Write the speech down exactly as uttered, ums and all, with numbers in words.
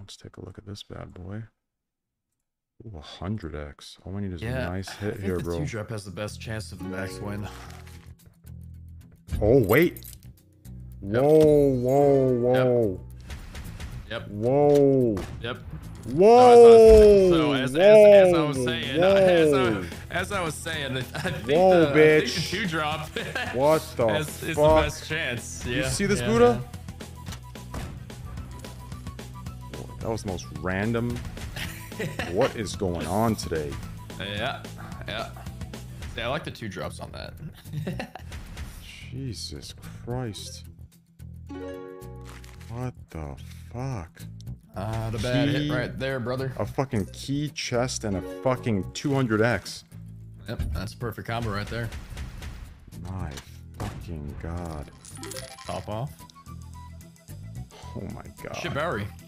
Let's take a look at this bad boy. Ooh, one hundred X. All we need is Yeah, a nice hit I think here, the bro. two drop has the best chance of the max win. Oh, wait. Yep. Whoa, whoa, whoa. Yep. Yep. Whoa. Yep. Whoa. So as, whoa, as, as I was saying, whoa. as I, as I was saying, I think, Whoa, the, bitch. I think the two drop What the is, is the fuck? best chance. Yeah, You see this, yeah, Buddha? Yeah. That was the most random. What is going on today? Yeah, yeah. See, I like the two drops on that. Jesus Christ. What the fuck? Ah, uh, the bad Key, hit right there, brother. A fucking key chest and a fucking two hundred X. Yep, that's a perfect combo right there. My fucking god. Top off. Oh my god. Shit, Bowery.